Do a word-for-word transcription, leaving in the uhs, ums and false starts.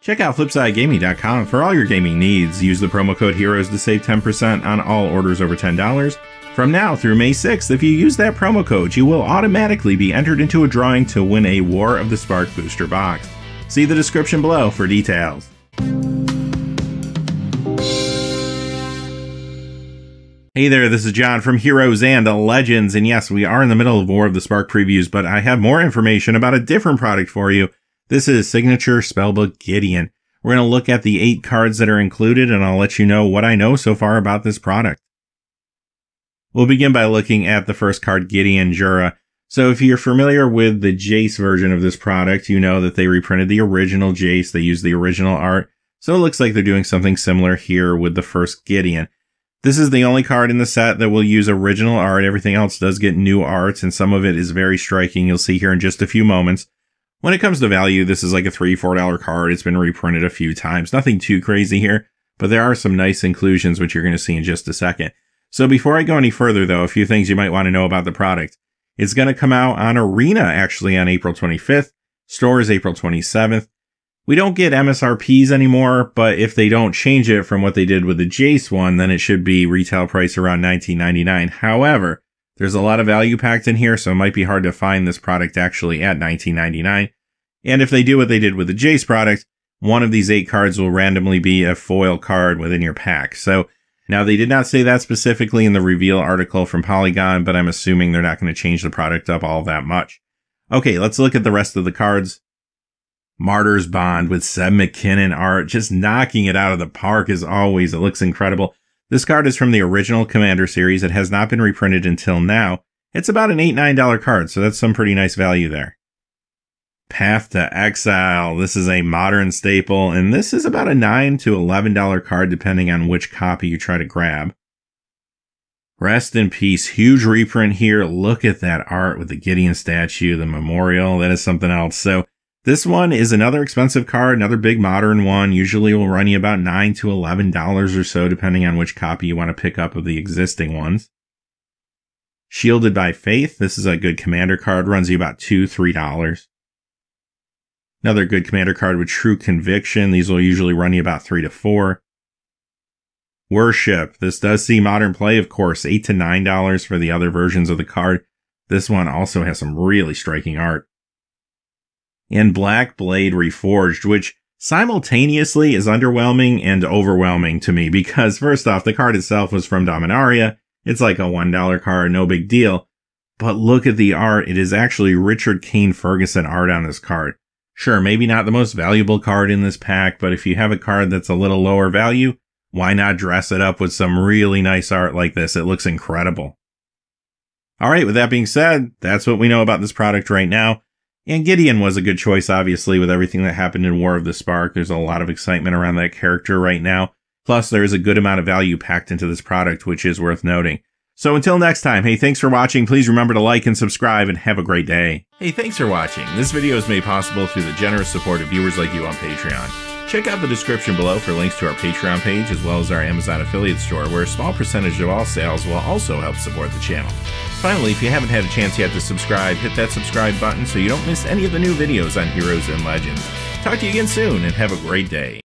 Check out flipside gaming dot com for all your gaming needs. Use the promo code HEROES to save ten percent on all orders over ten dollars. From now through May sixth, if you use that promo code, you will automatically be entered into a drawing to win a War of the Spark booster box. See the description below for details. Hey there, this is John from Heroes and Legends, and yes, we are in the middle of War of the Spark previews, but I have more information about a different product for you. This is Signature Spellbook Gideon. We're going to look at the eight cards that are included, and I'll let you know what I know so far about this product. We'll begin by looking at the first card, Stevan Jechura. So if you're familiar with the Jace version of this product, you know that they reprinted the original Jace, they used the original art, so it looks like they're doing something similar here with the first Gideon. This is the only card in the set that will use original art. Everything else does get new arts, and some of it is very striking. You'll see here in just a few moments. When it comes to value, this is like a three dollars, four dollar card. It's been reprinted a few times. Nothing too crazy here, but there are some nice inclusions, which you're going to see in just a second. So before I go any further, though, a few things you might want to know about the product. It's going to come out on Arena, actually, on April twenty-fifth. Stores April twenty-seventh. We don't get M S R Ps anymore, but if they don't change it from what they did with the Jace one, then it should be retail price around nineteen ninety-nine. However, there's a lot of value packed in here, so it might be hard to find this product actually at nineteen ninety-nine. And if they do what they did with the Jace product, one of these eight cards will randomly be a foil card within your pack. So now they did not say that specifically in the reveal article from Polygon, but I'm assuming they're not going to change the product up all that much. Okay, let's look at the rest of the cards. Martyr's Bond with Seb McKinnon art, just knocking it out of the park as always. It looks incredible. This card is from the original Commander series. It has not been reprinted until now. It's about an eight dollars, nine dollar card, so that's some pretty nice value there. Path to Exile. This is a modern staple, and this is about a nine to eleven dollar card depending on which copy you try to grab. Rest in Peace. Huge reprint here. Look at that art with the Gideon statue, the memorial. That is something else. So this one is another expensive card, another big modern one. Usually will run you about nine to eleven dollars or so, depending on which copy you want to pick up of the existing ones. Shielded by Faith. This is a good commander card, runs you about two to three dollars. Another good commander card with True Conviction. These will usually run you about three to four. Worship. This does see modern play, of course, eight to nine dollars for the other versions of the card. This one also has some really striking art. And Black Blade Reforged, which simultaneously is underwhelming and overwhelming to me because, first off, the card itself was from Dominaria. It's like a one dollar card, no big deal. But look at the art. It is actually Richard Kane Ferguson art on this card. Sure, maybe not the most valuable card in this pack, but if you have a card that's a little lower value, why not dress it up with some really nice art like this? It looks incredible. All right, with that being said, that's what we know about this product right now. And Gideon was a good choice, obviously, with everything that happened in War of the Spark. There's a lot of excitement around that character right now. Plus, there is a good amount of value packed into this product, which is worth noting. So until next time, hey, thanks for watching. Please remember to like and subscribe, and have a great day. Hey, thanks for watching. This video is made possible through the generous support of viewers like you on Patreon. Check out the description below for links to our Patreon page, as well as our Amazon affiliate store, where a small percentage of all sales will also help support the channel. Finally, if you haven't had a chance yet to subscribe, hit that subscribe button so you don't miss any of the new videos on Heroes and Legends. Talk to you again soon, and have a great day.